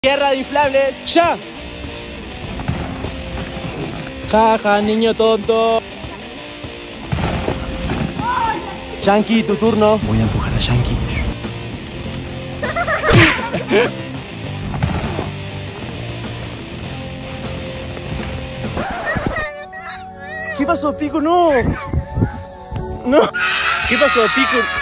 Guerra de inflables, ¡ya! Jaja, niño tonto. Yankee, tu turno. Voy a empujar a Yankee. ¿Qué pasó, Pico? No. No. ¿Qué pasó, Pico?